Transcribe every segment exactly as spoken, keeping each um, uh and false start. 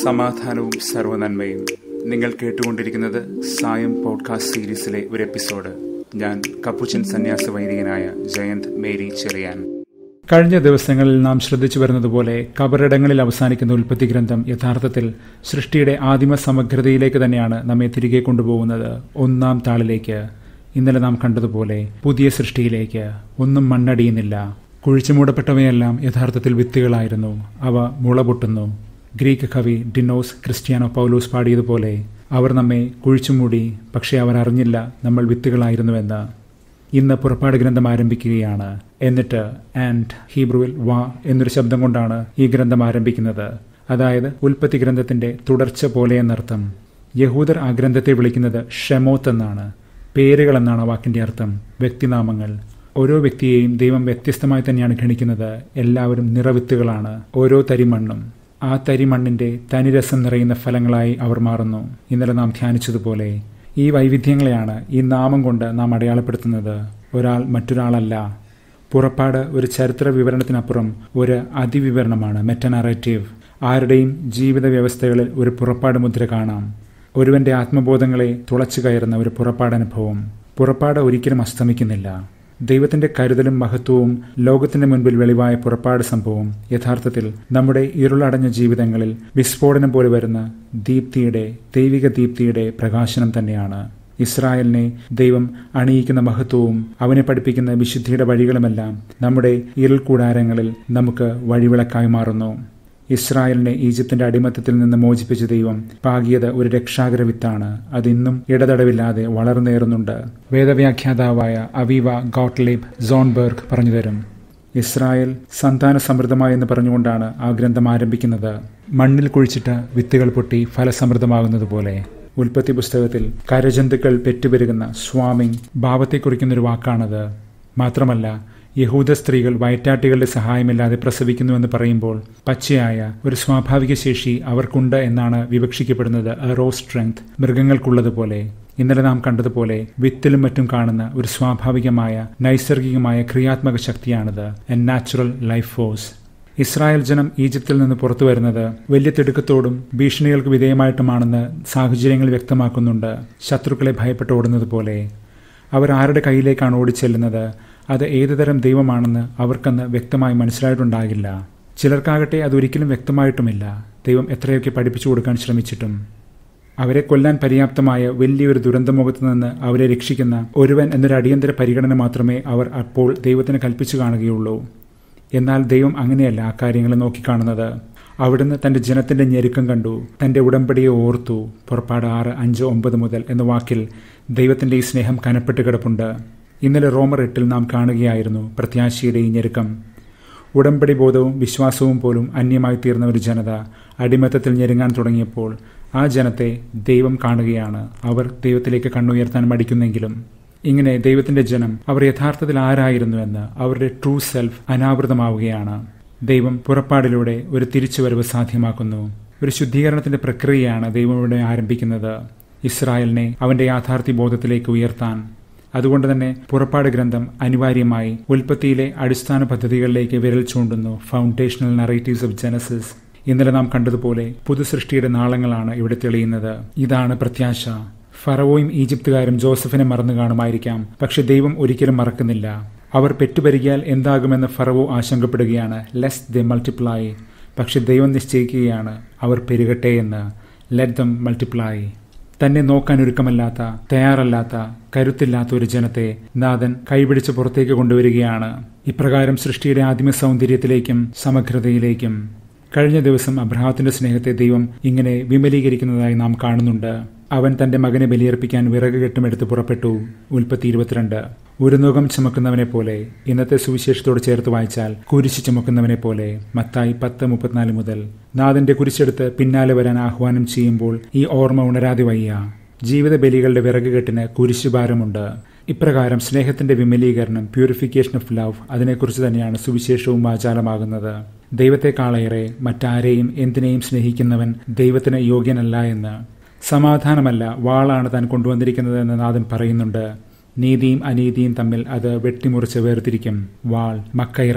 സമാധാനവും സർവ്വനന്മയും. നിങ്ങൾ കേട്ടുകൊണ്ടിരിക്കുന്നത് സായം പോഡ്കാസ്റ്റ് സീരീസിലെ ഒരു എപ്പിസോഡ്. ഞാൻ കപ്പുച്ചൻ സന്യാസ വൈദികനായ ജയന്ത് മേരി ചെറിയാൻ. കഴിഞ്ഞ ദിവസങ്ങളിൽ നാം ശ്രദ്ധിച്ചു വരുന്നതുപോലെ കബറിടങ്ങളിൽ അവസാനിക്കുന്ന ഉൽപ്പത്തി ഗ്രന്ഥം യഥാർത്ഥത്തിൽ സൃഷ്ടിയുടെ ആദിമ സമഗ്രതയിലേക്ക് തന്നെയാണ് നമ്മെ തിരികെ കൊണ്ടുപോകുന്നത്, ഒന്നാം താളിലേക്ക്. ഇന്നലെ നാം കണ്ടതുപോലെ പുതിയ സൃഷ്ടിയിലേക്ക്. ഒന്നും മണ്ണടിയുന്നില്ല. കുഴിച്ചു മൂടപ്പെട്ടവയെല്ലാം യഥാർത്ഥത്തിൽ വിത്തുകളായിരുന്നു. അവ മുള പൊട്ടുന്നു. ഗ്രീക്ക് കവി ഡിനോസ് ക്രിസ്ത്യാനോ പൗലോസ് പാടിയതുപോലെ, അവർ നമ്മെ കുഴിച്ചുമൂടി, പക്ഷേ അവർ അറിഞ്ഞില്ല നമ്മൾ വിത്തുകളായിരുന്നുവെന്ന്. ഇന്ന് പുറപ്പാട് ഗ്രന്ഥം ആരംഭിക്കുകയാണ്. എന്നിട്ട് ആൻഡ് ഹീബ്രുവിൽ വാ എന്നൊരു ശബ്ദം കൊണ്ടാണ് ഈ ഗ്രന്ഥം ആരംഭിക്കുന്നത്. അതായത് ഉൽപ്പത്തി ഗ്രന്ഥത്തിന്റെ തുടർച്ച പോലെ എന്നർത്ഥം. യഹൂദർ ആ ഗ്രന്ഥത്തെ വിളിക്കുന്നത് ഷെമോത്ത് എന്നാണ്. പേരുകൾ എന്നാണ് വാക്കിന്റെ അർത്ഥം, വ്യക്തിനാമങ്ങൾ. ഓരോ വ്യക്തിയെയും ദൈവം വ്യത്യസ്തമായി തന്നെയാണ് ഗണിക്കുന്നത്. എല്ലാവരും നിറവിത്തുകളാണ്, ഓരോ തരിമണ്ണും. ആ തരിമണ്ണിന്റെ തനിരസം നിറയുന്ന ഫലങ്ങളായി അവർ മാറുന്നു. ഇന്നലെ നാം ധ്യാനിച്ചതുപോലെ ഈ വൈവിധ്യങ്ങളെയാണ് ഈ നാമം കൊണ്ട് നാം അടയാളപ്പെടുത്തുന്നത്. ഒരാൾ മറ്റൊരാളല്ല. പുറപ്പാട് ഒരു ചരിത്ര വിവരണത്തിനപ്പുറം ഒരു അതിവിവരണമാണ്, മെറ്റനറേറ്റീവ്. ആരുടെയും ജീവിത വ്യവസ്ഥകളിൽ ഒരു പുറപ്പാട് മുദ്ര കാണാം. ഒരുവന്റെ ആത്മബോധങ്ങളെ തുളച്ചു കയറുന്ന ഒരു പുറപ്പാടനുഭവം. പുറപ്പാട് ഒരിക്കലും അസ്തമിക്കുന്നില്ല. ദൈവത്തിന്റെ കരുതലും മഹത്വവും ലോകത്തിന്റെ മുൻപിൽ വെളിവായ പുറപ്പാട് സംഭവം യഥാർത്ഥത്തിൽ നമ്മുടെ ഇരുളടഞ്ഞ ജീവിതങ്ങളിൽ വിസ്ഫോടനം പോലെ വരുന്ന ദീപ്തിയുടെ, ദൈവിക ദീപ്തിയുടെ പ്രകാശനം തന്നെയാണ്. ഇസ്രായേലിനെ ദൈവം അണിയിക്കുന്ന മഹത്വവും അവനെ പഠിപ്പിക്കുന്ന വിശുദ്ധിയുടെ വഴികളുമെല്ലാം നമ്മുടെ ഇരുൾ കൂടാരങ്ങളിൽ നമുക്ക് വഴിവിളക്കായി മാറുന്നു. ഇസ്രായേലിനെ ഈജിപ്തിന്റെ അടിമത്തത്തിൽ നിന്ന് മോചിപ്പിച്ച ദൈവം പാകിയത് ഒരു രക്ഷാകര വിത്താണ്. അതിന്നും ഇടതടവില്ലാതെ വളർന്നേറുന്നുണ്ട്. വേദവ്യാഖ്യാതാവായ അവീവ ഗോട്ട്ലിബ് സോൺബെർഗ് പറഞ്ഞുതരും. ഇസ്രായേൽ സന്താന സമൃദ്ധമായെന്ന് പറഞ്ഞുകൊണ്ടാണ് ആ ഗ്രന്ഥം ആരംഭിക്കുന്നത്. മണ്ണിൽ കുഴിച്ചിട്ട വിത്തുകൾ പൊട്ടി ഫലസമൃദ്ധമാകുന്നത് പോലെ. ഉൽപ്പത്തി പുസ്തകത്തിൽ കരജന്തുക്കൾ പെറ്റുപെരുകുന്ന സ്വാമിങ് ഭാവത്തെ കുറിക്കുന്നൊരു വാക്കാണത്. മാത്രമല്ല, യഹൂദ സ്ത്രീകൾ വയറ്റാട്ടികളുടെ സഹായമില്ലാതെ പ്രസവിക്കുന്നുവെന്ന് പറയുമ്പോൾ പച്ചയായ ഒരു സ്വാഭാവിക ശേഷി അവർക്കുണ്ട് എന്നാണ് വിവക്ഷിക്കപ്പെടുന്നത്. Raw strength മൃഗങ്ങൾക്കുള്ളതുപോലെ. ഇന്നലെ നാം കണ്ടതുപോലെ വിത്തിലും മറ്റും കാണുന്ന ഒരു സ്വാഭാവികമായ നൈസർഗികമായ ക്രിയാത്മക ശക്തിയാണിത്, a natural life force. Israel ജനം ഈജിപ്തിൽ നിന്ന് പുറത്തു വരുന്നത് വലിയ തിടുക്കത്തോടും ഭീഷണികൾക്ക് വിധേയമായിട്ടുമാണെന്ന് സാഹചര്യങ്ങൾ വ്യക്തമാക്കുന്നുണ്ട്. ശത്രുക്കളെ ഭയപ്പെട്ട് ഓടുന്നത് പോലെ. അവർ ആരുടെ കയ്യിലേക്കാണ് ഓടിച്ചെല്ലുന്നത്, അത് ഏതുതരം ദൈവമാണെന്ന് അവർക്കന്ന് വ്യക്തമായി മനസ്സിലായിട്ടുണ്ടാകില്ല. ചിലർക്കാകട്ടെ അതൊരിക്കലും വ്യക്തമായിട്ടുമില്ല, ദൈവം എത്രയൊക്കെ പഠിപ്പിച്ചു കൊടുക്കാൻ ശ്രമിച്ചിട്ടും. അവരെ കൊല്ലാൻ പര്യാപ്തമായ വലിയൊരു ദുരന്തമുഖത്ത് നിന്ന് അവരെ രക്ഷിക്കുന്ന ഒരുവൻ എന്നൊരു അടിയന്തര പരിഗണന മാത്രമേ അവർ അപ്പോൾ ദൈവത്തിന് കൽപ്പിച്ചു കാണുകയുള്ളൂ. എന്നാൽ ദൈവം അങ്ങനെയല്ല ആ കാര്യങ്ങളെ നോക്കിക്കാണുന്നത്. അവിടുന്ന് തന്റെ ജനത്തിന്റെ ഞെരുക്കം കണ്ടു, തന്റെ ഉടമ്പടിയെ ഓർത്തു. പുറപ്പാട് ആറ് അഞ്ച് ഒമ്പത് മുതൽ എന്ന വാക്കിൽ ദൈവത്തിന്റെ ഈ സ്നേഹം കനപ്പെട്ട് കിടപ്പുണ്ട്. ഇന്നലെ റോമർ എട്ടിൽ നാം കാണുകയായിരുന്നു പ്രത്യാശയുടെ ഈ ഞെരുക്കം. ഉടമ്പടി ബോധവും വിശ്വാസവും പോലും അന്യമായി തീർന്ന ഒരു ജനത അടിമത്തത്തിൽ ഞെരുങ്ങാൻ തുടങ്ങിയപ്പോൾ ആ ജനത്തെ ദൈവം കാണുകയാണ്. അവർ ദൈവത്തിലേക്ക് കണ്ണുയർത്താൻ മടിക്കുന്നെങ്കിലും. ഇങ്ങനെ ദൈവത്തിന്റെ ജനം അവർ യഥാർത്ഥത്തിൽ ആരായിരുന്നുവെന്ന്, അവരുടെ ട്രൂ സെൽഫ് അനാവൃതമാവുകയാണ്. ദൈവം പുറപ്പാടിലൂടെ ഒരു തിരിച്ചുവരവ് സാധ്യമാക്കുന്നു. ഒരു ശുദ്ധീകരണത്തിന്റെ പ്രക്രിയയാണ് ദൈവം ഇവിടെ ആരംഭിക്കുന്നത്, ഇസ്രായേലിനെ അവന്റെ യാഥാർത്ഥ്യ ബോധത്തിലേക്ക് ഉയർത്താൻ. അതുകൊണ്ട് തന്നെ പുറപ്പാട് ഗ്രന്ഥം അനിവാര്യമായി ഉൽപ്പത്തിയിലെ അടിസ്ഥാന പദ്ധതികളിലേക്ക് വിരൽ ചൂണ്ടുന്നു. Foundational narratives of Genesis. ഇന്നലെ നാം കണ്ടതുപോലെ പുതുസൃഷ്ടിയുടെ നാളങ്ങളാണ് ഇവിടെ തെളിയുന്നത്. ഇതാണ് പ്രത്യാശ. ഫറവോയും ഈജിപ്തുകാരും ജോസഫിനെ മറന്നു കാണുമായിരിക്കാം, പക്ഷെ ദൈവം ഒരിക്കലും മറക്കുന്നില്ല. അവർ പെറ്റുപെരുകിയാൽ എന്താകുമെന്ന് ഫറവോ ആശങ്കപ്പെടുകയാണ്. ലെസ് ദേ മൾട്ടിപ്ലൈ. പക്ഷെ ദൈവം നിശ്ചയിക്കുകയാണ് അവർ പെരുകട്ടെ എന്ന്. Let them multiply. തന്നെ നോക്കാൻ ഒരുക്കമല്ലാത്ത, തയ്യാറല്ലാത്ത, കരുത്തില്ലാത്ത ഒരു ജനത്തെ നാഥൻ കൈപിടിച്ച് പുറത്തേക്ക് കൊണ്ടുവരികയാണ്. ഇപ്രകാരം സൃഷ്ടിയുടെ ആദിമ സൗന്ദര്യത്തിലേക്കും സമഗ്രതയിലേക്കും. കഴിഞ്ഞ ദിവസം അബ്രഹാത്തിന്റെ സ്നേഹത്തെ ദൈവം ഇങ്ങനെ വിമലീകരിക്കുന്നതായി നാം കാണുന്നുണ്ട്. അവൻ തന്റെ മകനെ ബലിയർപ്പിക്കാൻ വിറക് കെട്ടുമെടുത്ത് പുറപ്പെട്ടു. ഉൽപ്പത്തി ഇരുപത്തിരണ്ട്. ഒരു നുകം ചുമക്കുന്നവനെ പോലെ. ഇന്നത്തെ സുവിശേഷത്തോട് ചേർത്ത് വായിച്ചാൽ കുരിശ് ചുമക്കുന്നവനെ പോലെ. മത്തായി പത്ത് മുപ്പത്തിനാല് മുതൽ. നാഥന്റെ കുരിശെടുത്ത് പിന്നാലെ വരാൻ ആഹ്വാനം ചെയ്യുമ്പോൾ ഈ ഓർമ്മ ഉണരാതെ വയ്യ. ജീവിത ബലികളുടെ വിറക് കെട്ടിന് കുരിശുഭാരമുണ്ട്. ഇപ്രകാരം സ്നേഹത്തിന്റെ വിമലീകരണം, പ്യൂരിഫിക്കേഷൻ ഓഫ് ലവ്, അതിനെക്കുറിച്ച് തന്നെയാണ് സുവിശേഷവും വാചാലമാകുന്നത്. ദൈവത്തെക്കാളേറെ മറ്റാരെയും എന്തിനേയും സ്നേഹിക്കുന്നവൻ ദൈവത്തിന് യോഗ്യനല്ല എന്ന്. സമാധാനമല്ല, വാളാണ് താൻ കൊണ്ടുവന്നിരിക്കുന്നത് എന്ന് നാഥൻ പറയുന്നുണ്ട്. നീതിയും അനീതിയും തമ്മിൽ അത് വെട്ടിമുറിച്ച് വേർതിരിക്കും. വാൾ, മക്കൈറ,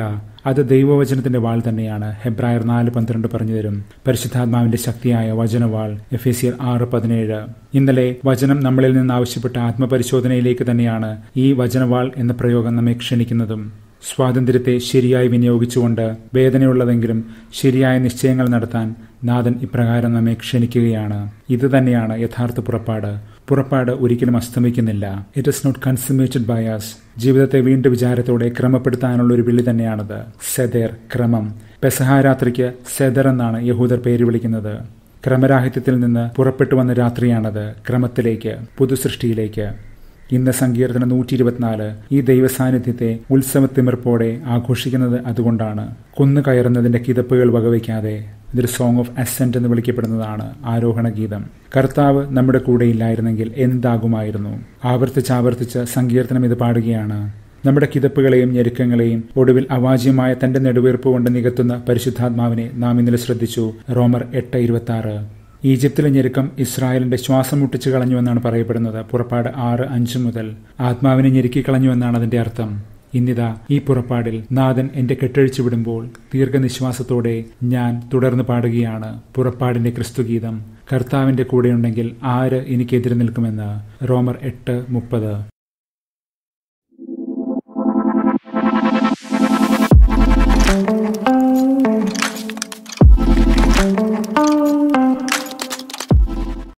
അത് ദൈവവചനത്തിന്റെ വാൾ തന്നെയാണ്. ഹെബ്രായർ നാല് പന്ത്രണ്ട് പറഞ്ഞു തരും. പരിശുദ്ധാത്മാവിന്റെ ശക്തിയായ വചനവാൾ. എഫേസ്യർ ആറ് പതിനേഴ്. ഇന്നലെ വചനം നമ്മളിൽ നിന്ന് ആവശ്യപ്പെട്ട ആത്മപരിശോധനയിലേക്ക് തന്നെയാണ് ഈ വചനവാൾ എന്ന പ്രയോഗം നമ്മെ ക്ഷണിക്കുന്നതും. സ്വാതന്ത്ര്യത്തെ ശരിയായി വിനിയോഗിച്ചുകൊണ്ട് വേദനയുള്ളതെങ്കിലും ശരിയായ നിശ്ചയങ്ങൾ നടത്താൻ നാഥൻ ഇപ്രകാരം നമ്മെ ക്ഷണിക്കുകയാണ്. ഇത് തന്നെയാണ് യഥാർത്ഥ പുറപ്പാട്. പുറപ്പാട് ഒരിക്കലും അസ്തമിക്കുന്നില്ല. It is not consummated by us. ജീവിതത്തെ വീണ്ടും വിചാരത്തോടെ ക്രമപ്പെടുത്താനുള്ള ഒരു വിളി തന്നെയാണത്. സെദർ, ക്രമം. പെസഹാരാത്രിക്ക് സെദർ എന്നാണ് യഹൂദർ പേര് വിളിക്കുന്നത്. ക്രമരാഹിത്യത്തിൽ നിന്ന് പുറപ്പെട്ടു വന്ന രാത്രിയാണത് ക്രമത്തിലേക്ക്, പുതുസൃഷ്ടിയിലേക്ക്. ഇന്ന് സങ്കീർത്തനം നൂറ്റി ഇരുപത്തിനാല് ഈ ദൈവസാന്നിധ്യത്തെ ഉത്സവത്തിമിർപ്പോടെ ആഘോഷിക്കുന്നത് അതുകൊണ്ടാണ്. കുന്നു കയറുന്നതിന്റെ കിതപ്പുകൾ വകവയ്ക്കാതെ. ഇതൊരു സോങ് ഓഫ് അസെന്റ് എന്ന് വിളിക്കപ്പെടുന്നതാണ്, ആരോഹണ ഗീതം. കർത്താവ് നമ്മുടെ കൂടെ ഇല്ലായിരുന്നെങ്കിൽ എന്താകുമായിരുന്നു? ആവർത്തിച്ചാവർത്തിച്ച് സങ്കീർത്തനം ഇത് പാടുകയാണ്. നമ്മുടെ കിതപ്പുകളെയും ഞെരുക്കങ്ങളെയും ഒടുവിൽ അവാച്യമായ തന്റെ നെടുവീർപ്പ് കൊണ്ട് നികത്തുന്ന പരിശുദ്ധാത്മാവിനെ നാം ഇന്നലെ ശ്രദ്ധിച്ചു. റോമർ എട്ട് ഇരുപത്തി ആറ്. ഈജിപ്തിലെ ഞെരുക്കം ഇസ്രായേലിന്റെ ശ്വാസം മുട്ടിച്ചു കളഞ്ഞുവെന്നാണ് പറയപ്പെടുന്നത്. പുറപ്പാട് ആറ് അഞ്ച് മുതൽ. ആത്മാവിനെ ഞെരുക്കിക്കളഞ്ഞുവെന്നാണ് അതിന്റെ അർത്ഥം. ഇന്നിതാ ഈ പുറപ്പാടിൽ നാഥൻ എന്റെ കെട്ടഴിച്ചു വിടുമ്പോൾ ദീർഘനിശ്വാസത്തോടെ ഞാൻ തുടർന്ന് പാടുകയാണ് പുറപ്പാടിന്റെ ക്രിസ്തുഗീതം. കർത്താവിന്റെ കൂടെയുണ്ടെങ്കിൽ ആര് എനിക്കെതിരെ നിൽക്കുമെന്ന്. റോമർ എട്ട് മുപ്പത്. Oh